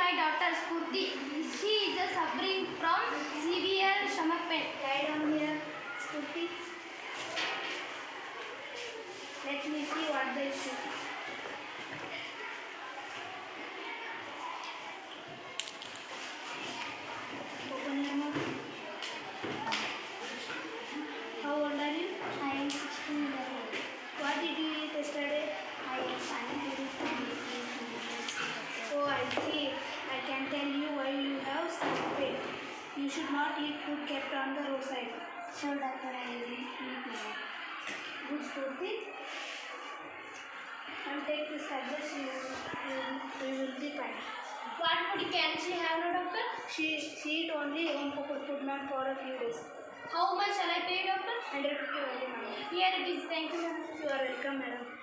my daughter Spurti. She is suffering from severe stomach pain. Lie down here, Spurti. Let me see what the issue is. Open your mouth. How old are you? I am 16 years old. What did you eat yesterday? I am finally Oh, I see. I can tell you why you have stomach pain. You should not eat food kept on the roadside. Sure, doctor, I will eat now. Good, Spurti. And take this tablets. You will be fine. What food can she have, no doctor? She eat only home cooked food, ma'am, for a few days. How much shall I pay, doctor? 150 only, ma'am. Here it is. Thank you, madam. You are welcome, madam.